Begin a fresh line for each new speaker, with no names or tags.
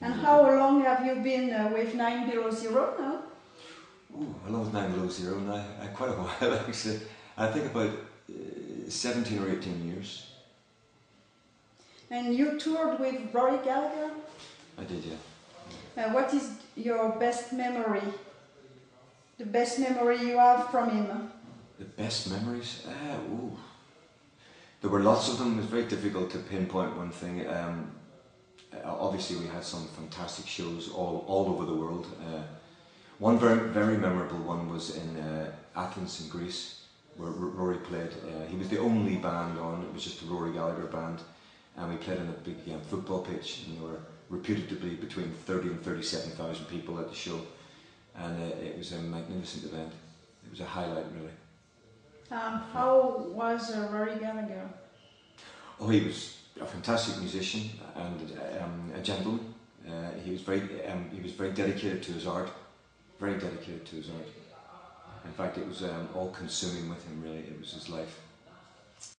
And how long have you been with 900 now?
Ooh, how long was 900 now? Quite a while actually. I think about 17 or 18 years.
And you toured with Rory Gallagher?
I did, yeah.
What is your best memory? The best memory you have from him?
The best memories? Ooh. There were lots of them. It was very difficult to pinpoint one thing. Obviously we had some fantastic shows all over the world. One very memorable one was in Athens in Greece, where Rory played. He was the only band on, it was just the Rory Gallagher band, and we played on a big football pitch, and there were reputed to be between 30 and 37,000 people at the show, and it was a magnificent event. It was a highlight, really.
How was Rory Gallagher?
Oh, he was a fantastic musician and a gentleman. He was very dedicated to his art. Very dedicated to his art. In fact, it was all-consuming with him, really. It was his life.